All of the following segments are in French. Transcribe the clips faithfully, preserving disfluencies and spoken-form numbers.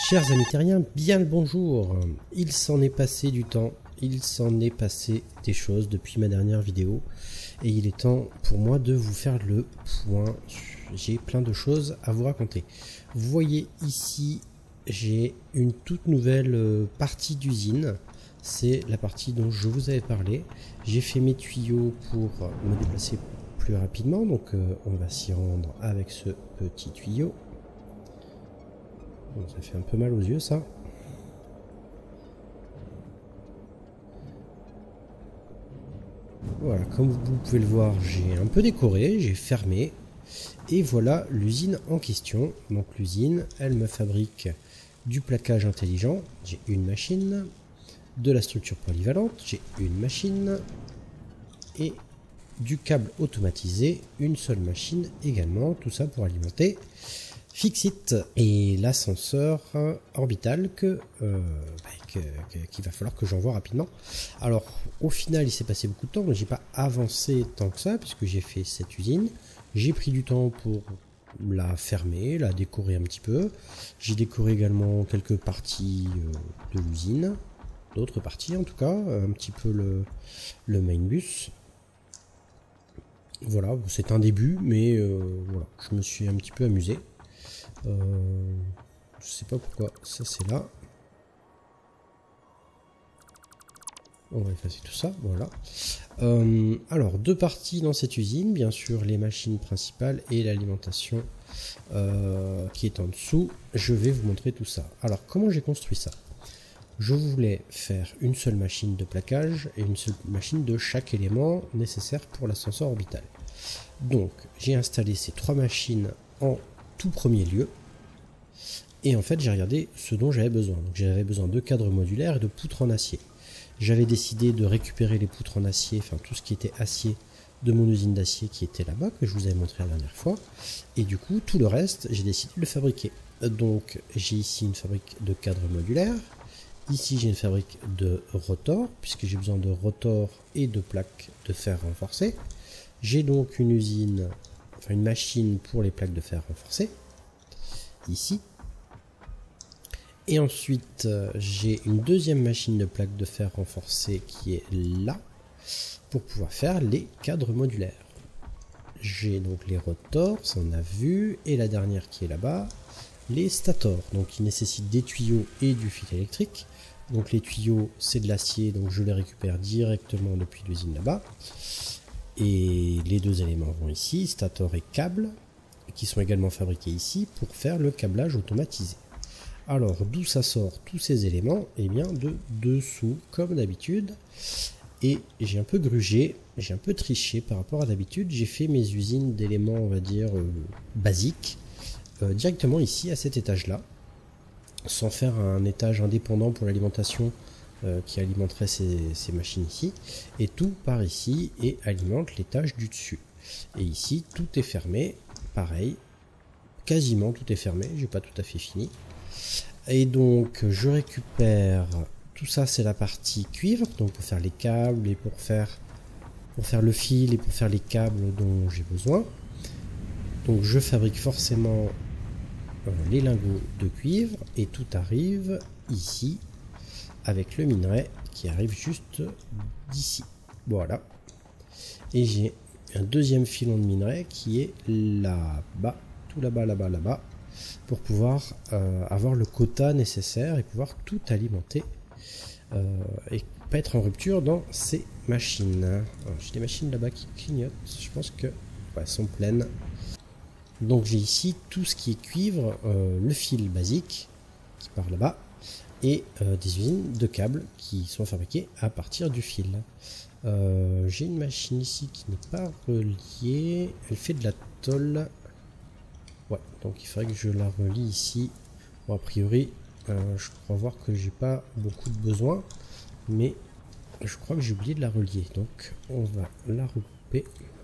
Chers amis terriens, bien le bonjour. Il s'en est passé du temps, il s'en est passé des choses depuis ma dernière vidéo et il est temps pour moi de vous faire le point. J'ai plein de choses à vous raconter. Vous voyez ici, j'ai une toute nouvelle partie d'usine. C'est la partie dont je vous avais parlé. J'ai fait mes tuyaux pour me déplacer plus rapidement, donc euh, on va s'y rendre avec ce petit tuyau. Donc, ça fait un peu mal aux yeux, ça. Voilà, comme vous pouvez le voir, j'ai un peu décoré, j'ai fermé. Et voilà l'usine en question. Donc l'usine, elle me fabrique du plaquage intelligent. J'ai une machine. De la structure polyvalente, j'ai une machine. Et du câble automatisé, une seule machine également. Tout ça pour alimenter Fixit et l'ascenseur orbital que, euh, bah, que, que, qu'il va falloir que j'envoie rapidement. Alors au final il s'est passé beaucoup de temps, mais j'ai pas avancé tant que ça puisque j'ai fait cette usine. J'ai pris du temps pour la fermer, la décorer un petit peu. J'ai décoré également quelques parties de l'usine, d'autres parties en tout cas, un petit peu le, le main bus. Voilà, c'est un début, mais euh, voilà, je me suis un petit peu amusé. Euh, je sais pas pourquoi ça c'est là. On va effacer tout ça, voilà. Euh, alors deux parties dans cette usine, bien sûr les machines principales et l'alimentation euh, qui est en dessous. Je vais vous montrer tout ça. Alors comment j'ai construit ça? Je voulais faire une seule machine de plaquage et une seule machine de chaque élément nécessaire pour l'ascenseur orbital. Donc j'ai installé ces trois machines en tout premier lieu et en fait j'ai regardé ce dont j'avais besoin. Donc j'avais besoin de cadres modulaires et de poutres en acier. J'avais décidé de récupérer les poutres en acier, enfin tout ce qui était acier de mon usine d'acier qui était là-bas, que je vous avais montré la dernière fois, et du coup tout le reste j'ai décidé de le fabriquer. Donc j'ai ici une fabrique de cadres modulaires, ici j'ai une fabrique de rotors puisque j'ai besoin de rotors et de plaques de fer renforcées. J'ai donc une usine, enfin une machine pour les plaques de fer renforcées, ici. Et ensuite, euh, j'ai une deuxième machine de plaques de fer renforcées qui est là, pour pouvoir faire les cadres modulaires. J'ai donc les rotors, ça on a vu, et la dernière qui est là-bas, les stators, donc qui nécessitent des tuyaux et du fil électrique. Donc les tuyaux, c'est de l'acier, donc je les récupère directement depuis l'usine là-bas. Et les deux éléments vont ici, stator et câble, qui sont également fabriqués ici pour faire le câblage automatisé. Alors d'où ça sort tous ces éléments? Eh bien de dessous, comme d'habitude. Et j'ai un peu grugé, j'ai un peu triché par rapport à d'habitude. J'ai fait mes usines d'éléments, on va dire, euh, basiques, euh, directement ici à cet étage-là, sans faire un étage indépendant pour l'alimentation Euh, qui alimenterait ces, ces machines ici, et tout par ici et alimente l'étage du dessus. Et ici tout est fermé, pareil, quasiment tout est fermé, j'ai pas tout à fait fini. Et donc je récupère tout ça, c'est la partie cuivre, donc pour faire les câbles et pour faire pour faire le fil et pour faire les câbles dont j'ai besoin. Donc je fabrique forcément euh, les lingots de cuivre et tout arrive ici avec le minerai qui arrive juste d'ici. Voilà. Et j'ai un deuxième filon de minerai qui est là-bas, tout là-bas, là-bas, là-bas, pour pouvoir euh, avoir le quota nécessaire et pouvoir tout alimenter euh, et pas être en rupture dans ces machines. J'ai des machines là-bas qui clignotent, je pense que ouais, sont pleines. Donc j'ai ici tout ce qui est cuivre, euh, le fil basique qui part là-bas, et euh, des usines de câbles qui sont fabriquées à partir du fil. Euh, j'ai une machine ici qui n'est pas reliée, elle fait de la tôle. Ouais, donc il faudrait que je la relie ici. Bon, a priori, euh, je crois voir que j'ai pas beaucoup de besoin, mais je crois que j'ai oublié de la relier, donc on va la regrouper.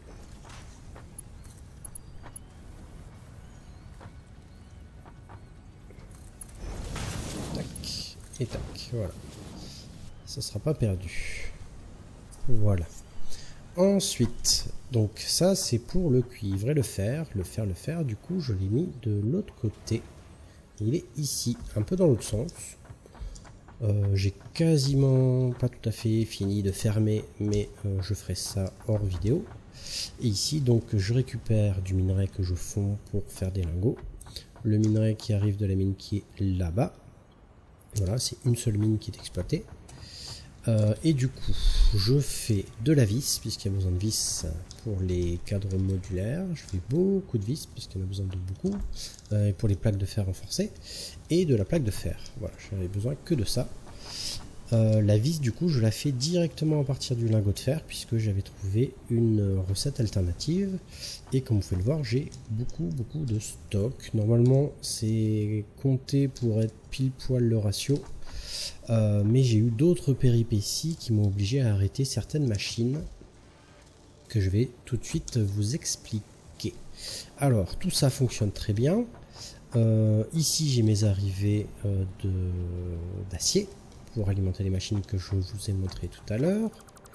Et tac, voilà. Ça sera pas perdu. Voilà. Ensuite, donc ça c'est pour le cuivre et le fer. Le fer, le fer, du coup je l'ai mis de l'autre côté. il est ici, un peu dans l'autre sens. Euh, j'ai quasiment pas tout à fait fini de fermer, mais euh, je ferai ça hors vidéo. Et ici, donc, je récupère du minerai que je fonds pour faire des lingots. Le minerai qui arrive de la mine qui est là-bas. Voilà, c'est une seule mine qui est exploitée. Euh, et du coup, je fais de la vis, puisqu'il y a besoin de vis pour les cadres modulaires. Je fais beaucoup de vis, puisqu'il y en a besoin de beaucoup. Euh, et pour les plaques de fer renforcées. Et de la plaque de fer. Voilà, j'avais besoin que de ça. Euh, la vis, du coup, je la fais directement à partir du lingot de fer, puisque j'avais trouvé une recette alternative. Et comme vous pouvez le voir, j'ai beaucoup, beaucoup de stock. Normalement, c'est compté pour être pile poil le ratio. Euh, mais j'ai eu d'autres péripéties qui m'ont obligé à arrêter certaines machines que je vais tout de suite vous expliquer. Alors, tout ça fonctionne très bien. Euh, ici, j'ai mes arrivées euh, d'acier pour alimenter les machines que je vous ai montré tout à l'heure.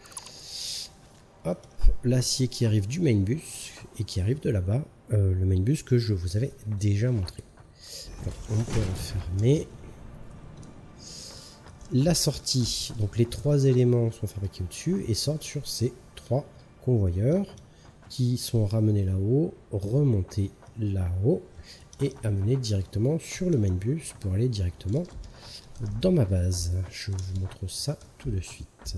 Hop, l'acier qui arrive du main bus et qui arrive de là-bas, euh, le main bus que je vous avais déjà montré. Donc, on peut refermer. La sortie, donc les trois éléments sont fabriqués au-dessus et sortent sur ces trois convoyeurs qui sont ramenés là-haut, remontés là-haut et amenés directement sur le main bus pour aller directement dans ma base. Je vous montre ça tout de suite.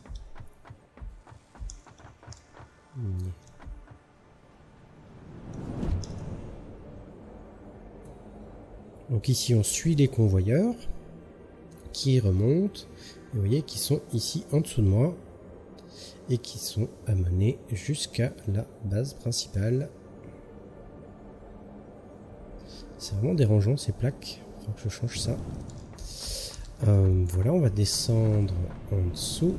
Donc ici on suit les convoyeurs qui remontent, et vous voyez qui sont ici en dessous de moi et qui sont amenés jusqu'à la base principale. C'est vraiment dérangeant ces plaques, il faut que je change ça. Euh, voilà, on va descendre en dessous.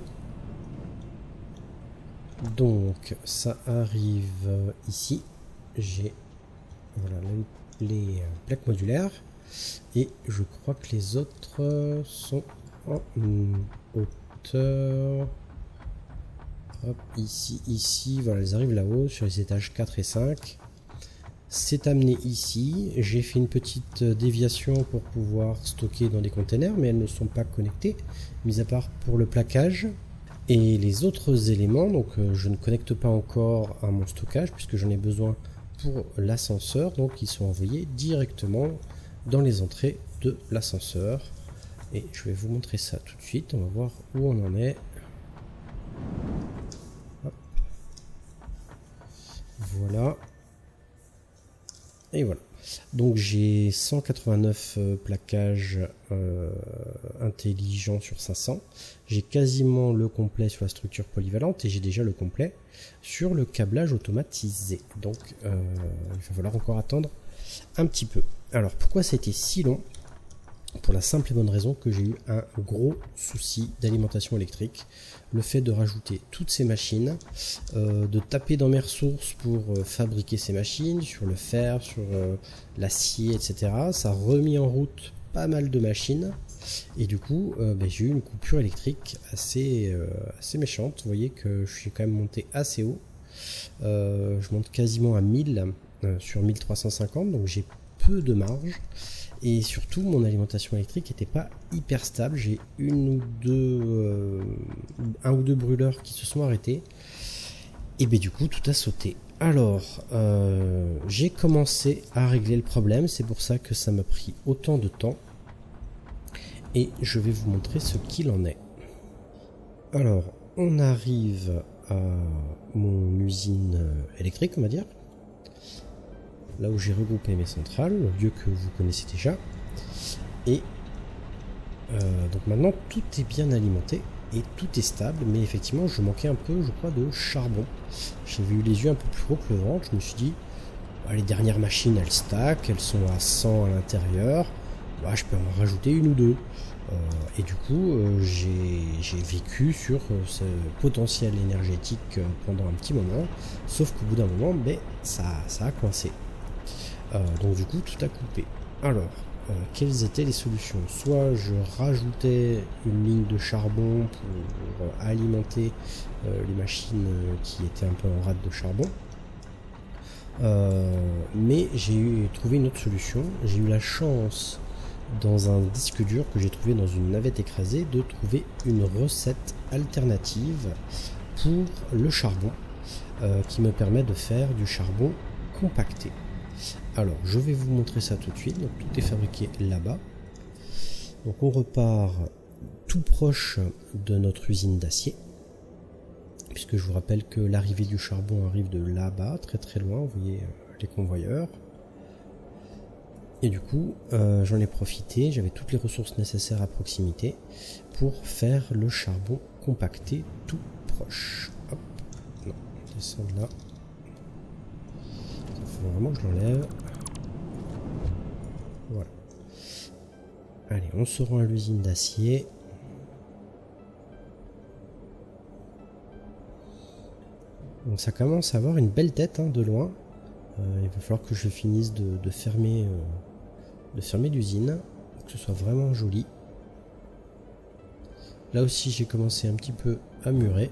Donc ça arrive ici. J'ai voilà les, les plaques modulaires. Et je crois que les autres sont en hauteur. Hop, ici, ici, voilà, elles arrivent là-haut sur les étages quatre et cinq. C'est amené ici. J'ai fait une petite déviation pour pouvoir stocker dans des containers, mais elles ne sont pas connectées, mis à part pour le plaquage. Et les autres éléments, donc euh, je ne connecte pas encore à mon stockage puisque j'en ai besoin pour l'ascenseur, donc ils sont envoyés directement dans les entrées de l'ascenseur. Et je vais vous montrer ça tout de suite. On va voir où on en est. Hop. Voilà. Et voilà. Donc j'ai cent quatre-vingt-neuf euh, plaquages euh, intelligents sur cinq cents. J'ai quasiment le complet sur la structure polyvalente et j'ai déjà le complet sur le câblage automatisé. Donc euh, il va falloir encore attendre un petit peu. Alors pourquoi ça a été si long? Pour la simple et bonne raison que j'ai eu un gros souci d'alimentation électrique. Le fait de rajouter toutes ces machines, euh, de taper dans mes ressources pour euh, fabriquer ces machines, sur le fer, sur euh, l'acier, et cetera. Ça a remis en route pas mal de machines. Et du coup, euh, ben, j'ai eu une coupure électrique assez, euh, assez méchante. Vous voyez que je suis quand même monté assez haut. Euh, je monte quasiment à mille euh, sur mille trois cent cinquante, donc j'ai peu de marge. Et surtout, mon alimentation électrique n'était pas hyper stable. J'ai une ou deux, euh, un ou deux brûleurs qui se sont arrêtés. Et bien du coup, tout a sauté. Alors, euh, j'ai commencé à régler le problème. C'est pour ça que ça m'a pris autant de temps. Et je vais vous montrer ce qu'il en est. Alors, on arrive à mon usine électrique, on va dire. Là où j'ai regroupé mes centrales, le lieu que vous connaissez déjà. Et euh, donc maintenant tout est bien alimenté et tout est stable, mais effectivement je manquais un peu, je crois, de charbon. J'avais eu les yeux un peu plus gros que le ventre, je me suis dit, bah, les dernières machines elles stack, elles sont à cent à l'intérieur, bah, je peux en rajouter une ou deux. Euh, et du coup euh, j'ai vécu sur euh, ce potentiel énergétique euh, pendant un petit moment, sauf qu'au bout d'un moment, ben, ça, ça a coincé. Euh, donc du coup tout a coupé. Alors euh, quelles étaient les solutions? Soit je rajoutais une ligne de charbon pour euh, alimenter euh, les machines qui étaient un peu en rade de charbon, Euh, mais j'ai eu trouvé une autre solution. J'ai eu la chance, dans un disque dur que j'ai trouvé dans une navette écrasée, de trouver une recette alternative pour le charbon, euh, qui me permet de faire du charbon compacté. Alors, je vais vous montrer ça tout de suite. Donc, tout est fabriqué là-bas. Donc, on repart tout proche de notre usine d'acier, puisque je vous rappelle que l'arrivée du charbon arrive de là-bas, très très loin, vous voyez les convoyeurs. Et du coup, euh, j'en ai profité, j'avais toutes les ressources nécessaires à proximité pour faire le charbon compacté tout proche. Hop, non, on descend là. Il faut vraiment que je l'enlève. Voilà. Allez, on se rend à l'usine d'acier. Donc ça commence à avoir une belle tête, hein, de loin. Euh, il va falloir que je finisse de, de fermer, euh, de fermer l'usine, pour que ce soit vraiment joli. Là aussi j'ai commencé un petit peu à murer.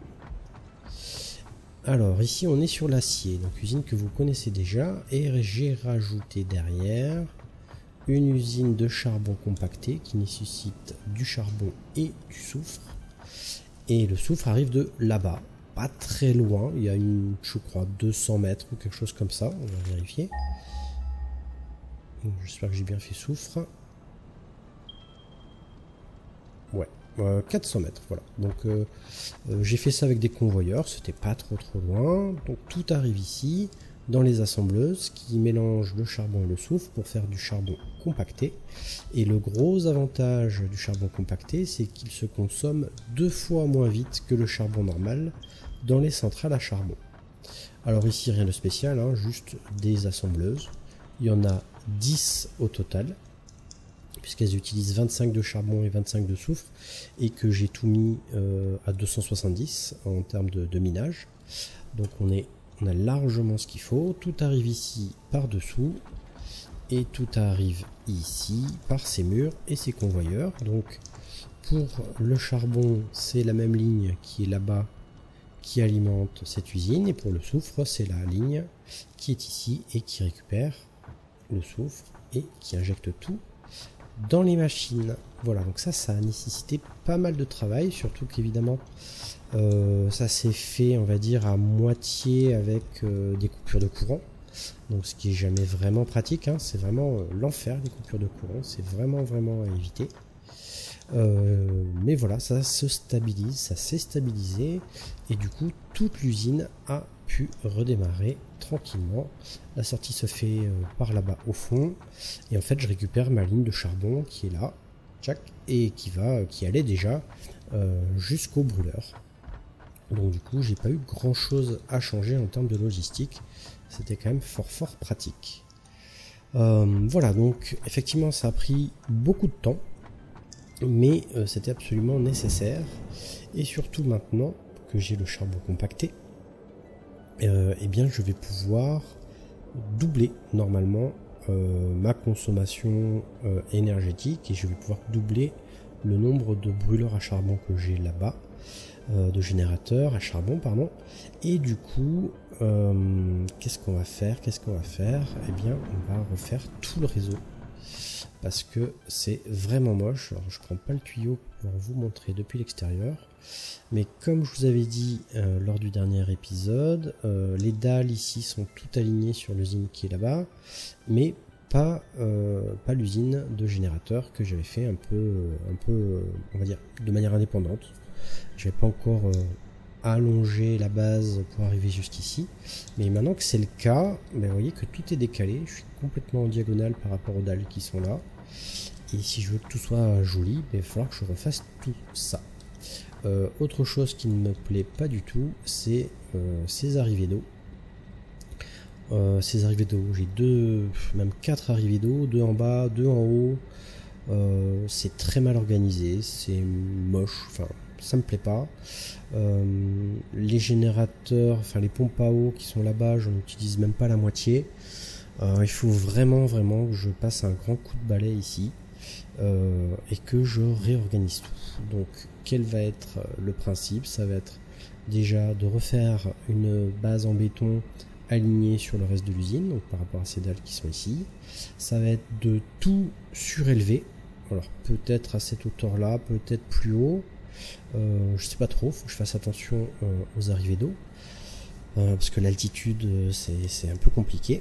Alors ici on est sur l'acier, donc usine que vous connaissez déjà, et j'ai rajouté derrière une usine de charbon compacté qui nécessite du charbon et du soufre. Et le soufre arrive de là-bas. Pas très loin, il y a une, je crois, deux cents mètres ou quelque chose comme ça, on va vérifier. J'espère que j'ai bien fait soufre. Ouais, euh, quatre cents mètres, voilà. Donc euh, euh, j'ai fait ça avec des convoyeurs, c'était pas trop trop loin. Donc tout arrive ici, dans les assembleuses, qui mélangent le charbon et le soufre pour faire du charbon compacté. Et le gros avantage du charbon compacté, c'est qu'il se consomme deux fois moins vite que le charbon normal dans les centrales à charbon. Alors ici rien de spécial, hein, juste des assembleuses. Il y en a dix au total, puisqu'elles utilisent vingt-cinq de charbon et vingt-cinq de soufre, et que j'ai tout mis euh, à deux cent soixante-dix en termes de, de minage. Donc on, est, on a largement ce qu'il faut. Tout arrive ici par dessous, et tout arrive ici par ces murs et ces convoyeurs. Donc pour le charbon, c'est la même ligne qui est là-bas, qui alimente cette usine, et pour le soufre c'est la ligne qui est ici et qui récupère le soufre et qui injecte tout dans les machines. Voilà, donc ça ça a nécessité pas mal de travail, surtout qu'évidemment euh, ça s'est fait, on va dire, à moitié avec euh, des coupures de courant, donc ce qui est jamais vraiment pratique, hein. C'est vraiment euh, l'enfer, les coupures de courant, c'est vraiment vraiment à éviter. Euh, mais voilà, ça se stabilise, ça s'est stabilisé, et du coup toute l'usine a pu redémarrer tranquillement. La sortie se fait euh, par là-bas au fond, et en fait je récupère ma ligne de charbon qui est là, tchac, et qui va, qui allait déjà euh, jusqu'au brûleur. Donc du coup j'ai pas eu grand chose à changer en termes de logistique, c'était quand même fort fort pratique. Euh, voilà, donc effectivement ça a pris beaucoup de temps, mais euh, c'était absolument nécessaire, et surtout maintenant que j'ai le charbon compacté, euh, eh bien je vais pouvoir doubler normalement euh, ma consommation euh, énergétique, et je vais pouvoir doubler le nombre de brûleurs à charbon que j'ai là-bas, euh, de générateurs à charbon pardon, et du coup euh, qu'est-ce qu'on va faire qu'est-ce qu'on va faire Eh bien on va refaire tout le réseau, parce que c'est vraiment moche. Alors je prends pas le tuyau pour vous montrer depuis l'extérieur, mais comme je vous avais dit euh, lors du dernier épisode, euh, les dalles ici sont toutes alignées sur l'usine qui est là-bas, mais pas, euh, pas l'usine de générateur que j'avais fait un peu, un peu, on va dire, de manière indépendante. Je n'avais pas encore euh, allongé la base pour arriver jusqu'ici, mais maintenant que c'est le cas, ben, vous voyez que tout est décalé. Je suis complètement en diagonale par rapport aux dalles qui sont là, et si je veux que tout soit joli, ben, il va falloir que je refasse tout ça. Euh, autre chose qui ne me plaît pas du tout, c'est euh, ces arrivées d'eau. Euh, ces arrivées d'eau, j'ai deux, même quatre arrivées d'eau, deux en bas, deux en haut. Euh, c'est très mal organisé, c'est moche, enfin ça me plaît pas. Euh, les générateurs, enfin les pompes à eau qui sont là-bas, j'en utilise même pas la moitié. Euh, il faut vraiment vraiment que je passe un grand coup de balai ici, euh, et que je réorganise tout. Donc quel va être le principe? Ça va être déjà de refaire une base en béton aligner sur le reste de l'usine, donc par rapport à ces dalles qui sont ici. Ça va être de tout surélever, alors peut-être à cette hauteur là, peut-être plus haut, euh, je sais pas trop, faut que je fasse attention euh, aux arrivées d'eau, euh, parce que l'altitude c'est un peu compliqué.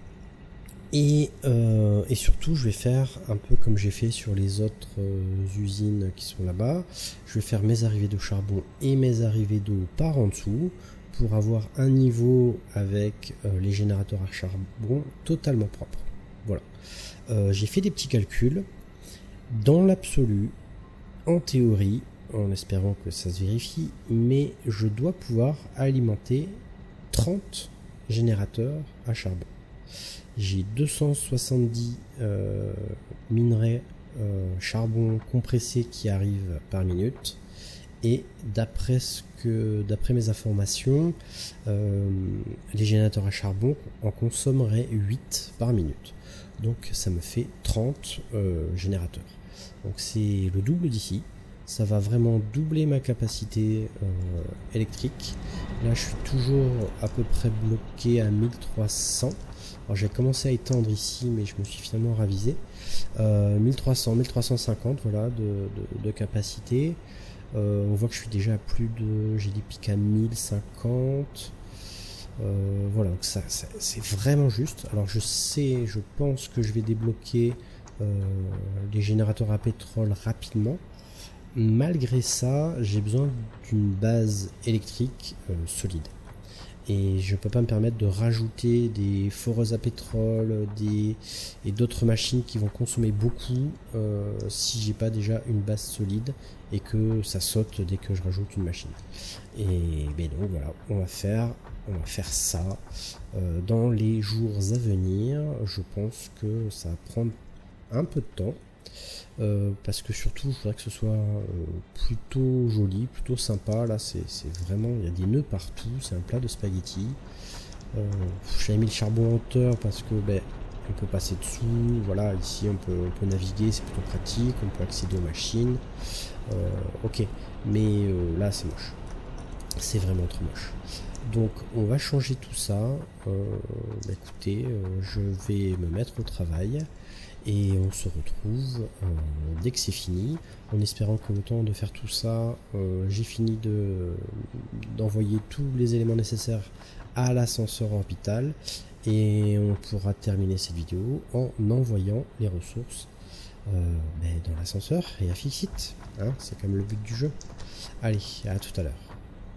Et, euh, et surtout je vais faire un peu comme j'ai fait sur les autres euh, usines qui sont là-bas, je vais faire mes arrivées de charbon et mes arrivées d'eau par en dessous, pour avoir un niveau avec euh, les générateurs à charbon totalement propre. Voilà. Euh, j'ai fait des petits calculs. Dans l'absolu, en théorie, en espérant que ça se vérifie, mais je dois pouvoir alimenter trente générateurs à charbon. J'ai deux cent soixante-dix euh, minerais euh, charbon compressé qui arrivent par minute. Et d'après ce que, d'après mes informations, euh, les générateurs à charbon en consommeraient huit par minute. Donc ça me fait trente euh, générateurs. Donc c'est le double d'ici. Ça va vraiment doubler ma capacité euh, électrique. Là je suis toujours à peu près bloqué à mille trois cents. Alors j'ai commencé à étendre ici, mais je me suis finalement ravisé. Euh, mille trois cents, mille trois cent cinquante, voilà, de, de, de capacité. Euh, on voit que je suis déjà à plus de, j'ai des pics à mille cinquante, euh, voilà, donc ça, ça c'est vraiment juste. Alors je sais, je pense que je vais débloquer euh, les générateurs à pétrole rapidement. Malgré ça, j'ai besoin d'une base électrique euh, solide. Et je ne peux pas me permettre de rajouter des foreuses à pétrole des, et d'autres machines qui vont consommer beaucoup euh, si j'ai pas déjà une base solide et que ça saute dès que je rajoute une machine. Et ben donc voilà, on va faire, on va faire ça euh, dans les jours à venir. Je pense que ça va prendre un peu de temps. Euh, parce que surtout je voudrais que ce soit euh, plutôt joli, plutôt sympa. Là c'est vraiment, il y a des nœuds partout, c'est un plat de spaghettis. Euh, J'avais mis le charbon en hauteur parce que ben, on peut passer dessous, voilà, ici on peut, on peut naviguer, c'est plutôt pratique, on peut accéder aux machines. Euh, ok, mais euh, là c'est moche, c'est vraiment trop moche. Donc on va changer tout ça. Euh, bah, écoutez, euh, je vais me mettre au travail. Et on se retrouve euh, dès que c'est fini, en espérant que le temps de faire tout ça, euh, j'ai fini de d'envoyer tous les éléments nécessaires à l'ascenseur orbital et on pourra terminer cette vidéo en envoyant les ressources euh, ben, dans l'ascenseur et à Fixit, hein, c'est quand même le but du jeu. Allez, à tout à l'heure.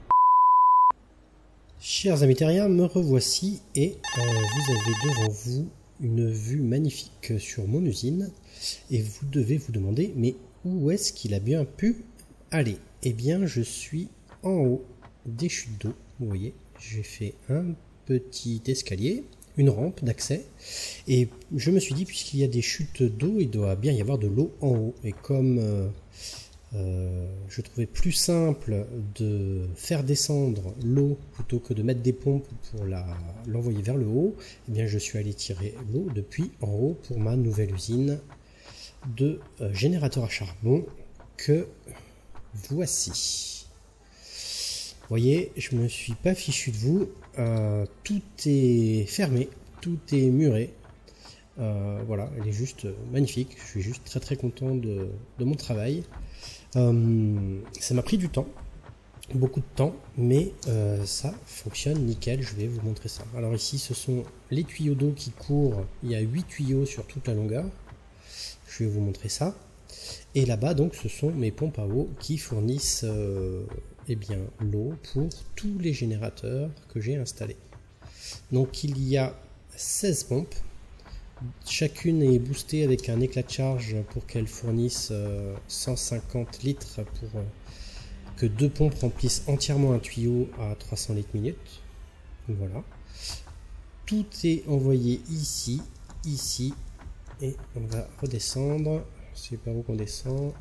Chers amis terriens, me revoici et euh, vous avez devant vous une vue magnifique sur mon usine et vous devez vous demander mais où est-ce qu'il a bien pu aller? Eh bien je suis en haut des chutes d'eau, vous voyez, j'ai fait un petit escalier, une rampe d'accès et je me suis dit puisqu'il y a des chutes d'eau il doit bien y avoir de l'eau en haut et comme euh, Euh, je trouvais plus simple de faire descendre l'eau plutôt que de mettre des pompes pour l'envoyer la, vers le haut, eh bien je suis allé tirer l'eau depuis en haut pour ma nouvelle usine de euh, générateur à charbon que voici. Vous voyez, je me suis pas fichu de vous, euh, tout est fermé, tout est muré. Euh, voilà, elle est juste magnifique, je suis juste très très content de, de mon travail. Euh, ça m'a pris du temps, beaucoup de temps, mais euh, ça fonctionne nickel, je vais vous montrer ça. Alors ici ce sont les tuyaux d'eau qui courent, il y a huit tuyaux sur toute la longueur, je vais vous montrer ça. Et là-bas donc ce sont mes pompes à eau qui fournissent euh, eh bien l'eau pour tous les générateurs que j'ai installés. Donc il y a seize pompes. Chacune est boostée avec un éclat de charge pour qu'elle fournisse euh, cent cinquante litres pour euh, que deux pompes remplissent entièrement un tuyau à trois cents litres minute. Voilà. Tout est envoyé ici, ici, et on va redescendre. C'est par où qu'on descend?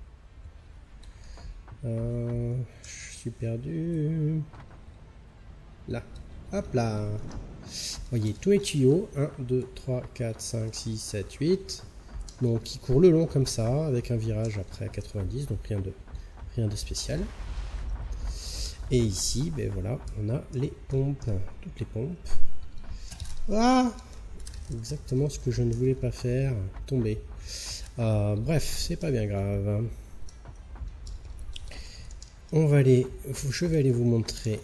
euh, Je suis perdu. Là. Hop là. Voyez tous les tuyaux, un, deux, trois, quatre, cinq, six, sept, huit, donc qui courent le long comme ça, avec un virage après à quatre-vingt-dix, donc rien de, rien de spécial. Et ici, ben voilà, on a les pompes, toutes les pompes, Ah, exactement ce que je ne voulais pas faire. Tomber. Euh, bref, c'est pas bien grave. On va aller, je vais aller vous montrer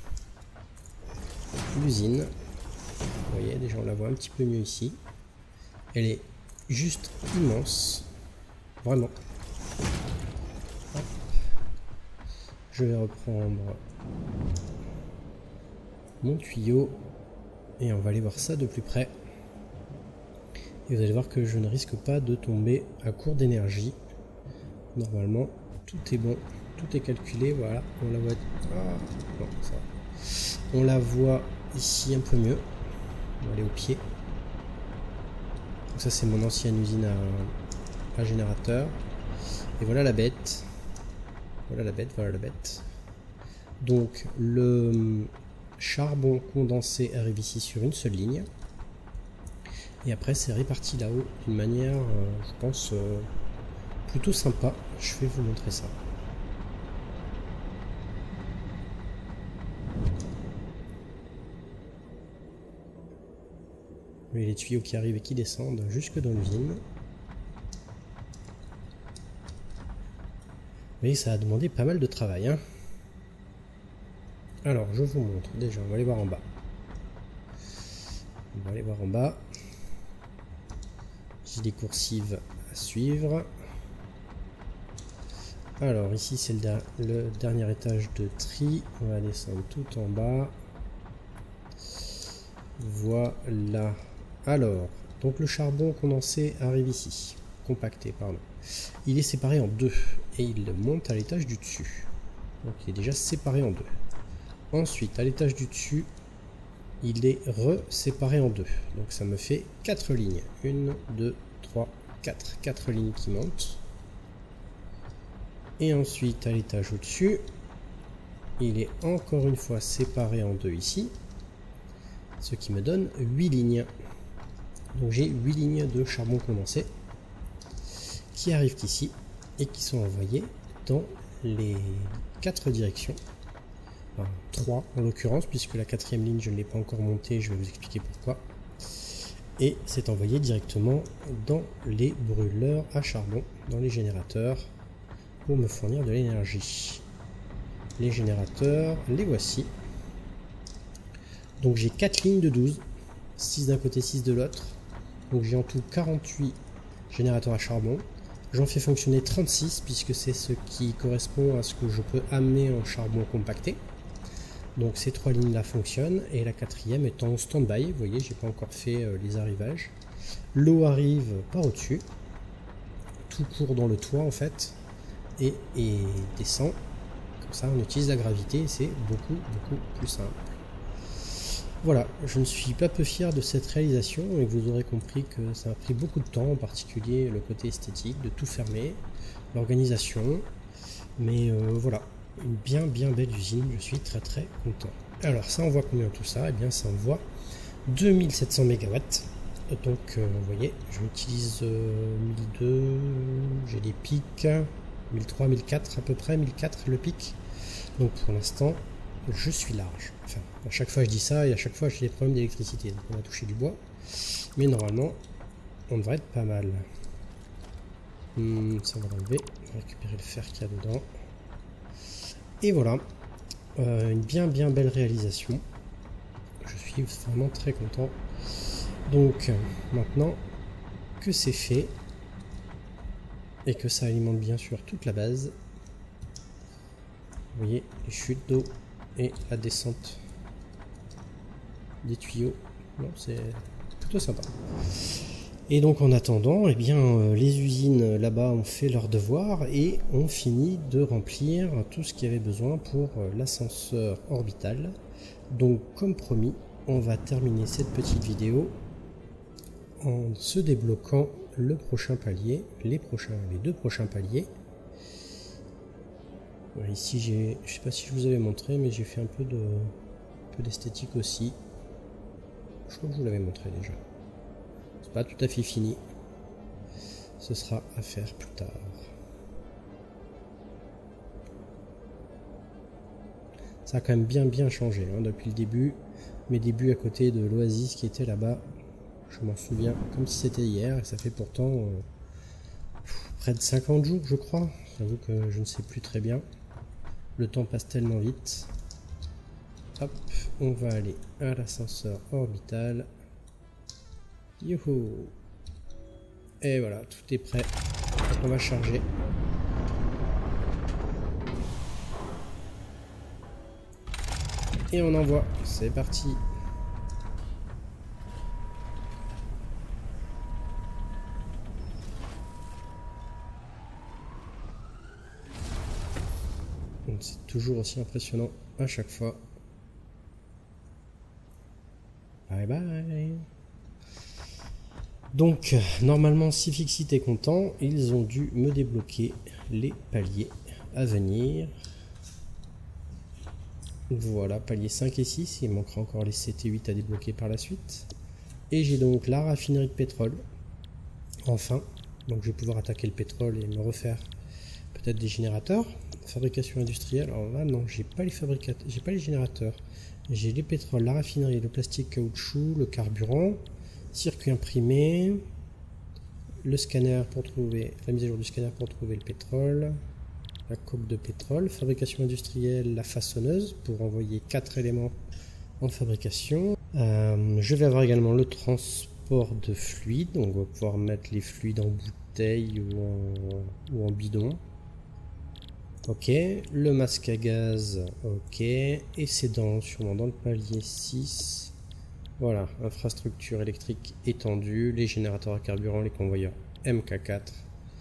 l'usine. Vous voyez, déjà on la voit un petit peu mieux ici. Elle est juste immense. Vraiment. Hop. Je vais reprendre mon tuyau et on va aller voir ça de plus près. Et vous allez voir que je ne risque pas de tomber à court d'énergie. Normalement, tout est bon. Tout est calculé, voilà, on la voit. Ah, non, ça va. On la voit ici un peu mieux. On va aller au pied. Donc ça c'est mon ancienne usine à, à générateur. Et voilà la bête. Voilà la bête, voilà la bête. Donc le charbon condensé arrive ici sur une seule ligne. Et après c'est réparti là-haut d'une manière, euh, je pense, euh, plutôt sympa. Je vais vous montrer ça. Et les tuyaux qui arrivent et qui descendent jusque dans l'usine. Mais ça a demandé pas mal de travail. Hein. Alors, je vous montre. Déjà, on va aller voir en bas. On va aller voir en bas. J'ai des coursives à suivre. Alors, ici, c'est le, le dernier étage de tri. On va descendre tout en bas. Voilà. Alors, donc le charbon condensé arrive ici, compacté, pardon. Il est séparé en deux et il monte à l'étage du dessus. Donc il est déjà séparé en deux. Ensuite, à l'étage du dessus, il est re-séparé en deux. Donc ça me fait quatre lignes. une, deux, trois, quatre. quatre lignes qui montent. Et ensuite, à l'étage au-dessus, il est encore une fois séparé en deux ici. Ce qui me donne huit lignes. Donc j'ai huit lignes de charbon condensé qui arrivent ici et qui sont envoyées dans les quatre directions. Enfin, trois en l'occurrence, puisque la quatrième ligne je ne l'ai pas encore montée, je vais vous expliquer pourquoi. Et c'est envoyé directement dans les brûleurs à charbon, dans les générateurs, pour me fournir de l'énergie. Les générateurs, les voici. Donc j'ai quatre lignes de douze, six d'un côté, six de l'autre. Donc j'ai en tout quarante-huit générateurs à charbon. J'en fais fonctionner trente-six puisque c'est ce qui correspond à ce que je peux amener en charbon compacté. Donc ces trois lignes là fonctionnent et la quatrième est en stand-by. Vous voyez, j'ai pas encore fait euh, les arrivages. L'eau arrive par au-dessus. Tout court dans le toit en fait et, et descend. Comme ça on utilise la gravité et c'est beaucoup beaucoup plus simple. Voilà, je ne suis pas peu fier de cette réalisation et vous aurez compris que ça a pris beaucoup de temps, en particulier le côté esthétique, de tout fermer, l'organisation. Mais euh, voilà, une bien bien belle usine, je suis très très content. Alors ça envoie combien tout ça? Eh bien ça envoie deux mille sept cents mégawatts. Donc euh, vous voyez, j'utilise euh, mille deux, j'ai des pics, mille trois, mille quatre à peu près, mille quatre le pic. Donc pour l'instant, je suis large. Enfin, à chaque fois je dis ça et à chaque fois j'ai des problèmes d'électricité. Donc on a touché du bois. Mais normalement, on devrait être pas mal. Hum, ça on va l'enlever. On va récupérer le fer qu'il y a dedans. Et voilà. Euh, une bien bien belle réalisation. Je suis vraiment très content. Donc maintenant que c'est fait et que ça alimente bien sûr toute la base, vous voyez les chutes d'eau et la descente des tuyaux, bon, c'est plutôt sympa. Et donc en attendant, eh bien, euh, les usines là-bas ont fait leur devoir et ont fini de remplir tout ce qu'il y avait besoin pour euh, l'ascenseur orbital. Donc comme promis, on va terminer cette petite vidéo en se débloquant le prochain palier, les prochains, les deux prochains paliers. Ici, j'ai, je sais pas si je vous avais montré, mais j'ai fait un peu de, un peu d'esthétique aussi. Je crois que je vous l'avais montré déjà. C'est pas tout à fait fini. Ce sera à faire plus tard. Ça a quand même bien bien changé hein, depuis le début. mes débuts à côté de l'Oasis qui était là-bas. Je m'en souviens comme si c'était hier, et ça fait pourtant euh, près de cinquante jours, je crois. J'avoue que je ne sais plus très bien. Le temps passe tellement vite. Hop, on va aller à l'ascenseur orbital. Youhou! Et voilà, tout est prêt. On va charger. Et on envoie. C'est parti. C'est toujours aussi impressionnant à chaque fois. Bye bye. Donc, normalement, si Fixit est content, ils ont dû me débloquer les paliers à venir. Voilà, paliers cinq et six. Il manquera encore les sept et huit à débloquer par la suite. Et j'ai donc la raffinerie de pétrole. Enfin. Donc, je vais pouvoir attaquer le pétrole et me refaire peut-être des générateurs. Fabrication industrielle, alors là non, j'ai pas les fabricateurs, j'ai pas les générateurs. J'ai les pétroles, la raffinerie, le plastique, caoutchouc, le carburant, circuit imprimé, le scanner pour trouver, la mise à jour du scanner pour trouver le pétrole, la coque de pétrole, fabrication industrielle, la façonneuse pour envoyer quatre éléments en fabrication. Euh, je vais avoir également le transport de fluides, donc on va pouvoir mettre les fluides en bouteille ou en, ou en bidon. Ok, le masque à gaz, ok, et c'est dans, sûrement dans le palier six. Voilà, infrastructure électrique étendue, les générateurs à carburant, les convoyeurs M K quatre.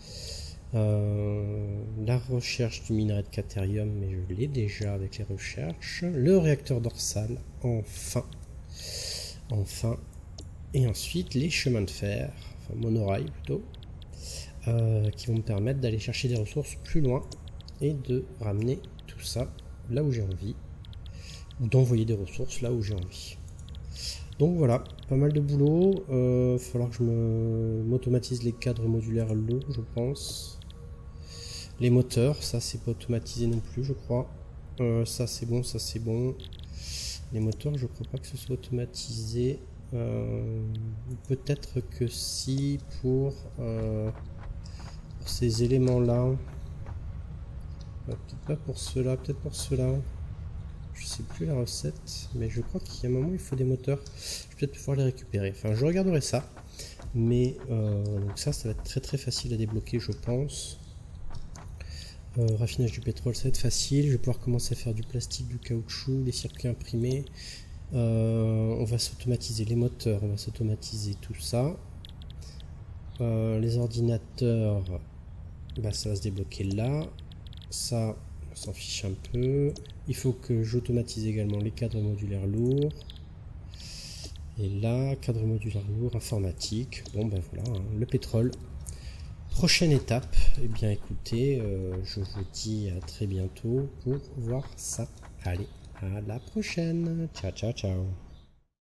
Euh, la recherche du minerai de quaternium, mais je l'ai déjà avec les recherches. Le réacteur dorsal, enfin. Enfin. Et ensuite, les chemins de fer, enfin monorail plutôt, euh, qui vont me permettre d'aller chercher des ressources plus loin. Et de ramener tout ça là où j'ai envie, ou d'envoyer des ressources là où j'ai envie. Donc voilà, pas mal de boulot. Il euh, va falloir que je me m'automatise les cadres modulaires lourds, je pense. Les moteurs, ça c'est pas automatisé non plus, je crois. Euh, ça c'est bon, ça c'est bon. Les moteurs, je crois pas que ce soit automatisé. Euh, Peut-être que si pour, euh, pour ces éléments-là. Peut-être pas pour cela, peut-être pour cela. Je sais plus la recette, mais je crois qu'il y a un moment où il faut des moteurs. Je vais peut-être pouvoir les récupérer. Enfin, je regarderai ça. Mais euh, donc ça, ça va être très très facile à débloquer, je pense. Euh, raffinage du pétrole, ça va être facile. Je vais pouvoir commencer à faire du plastique, du caoutchouc, les circuits imprimés. Euh, on va s'automatiser les moteurs, on va s'automatiser tout ça. Euh, les ordinateurs, bah, ça va se débloquer là. Ça, on s'en fiche un peu. Il faut que j'automatise également les cadres modulaires lourds. Et là, cadre modulaire lourd, informatique. Bon ben voilà, hein, le pétrole. Prochaine étape, eh bien écoutez, euh, je vous dis à très bientôt pour voir ça. Allez, à la prochaine. Ciao, ciao, ciao.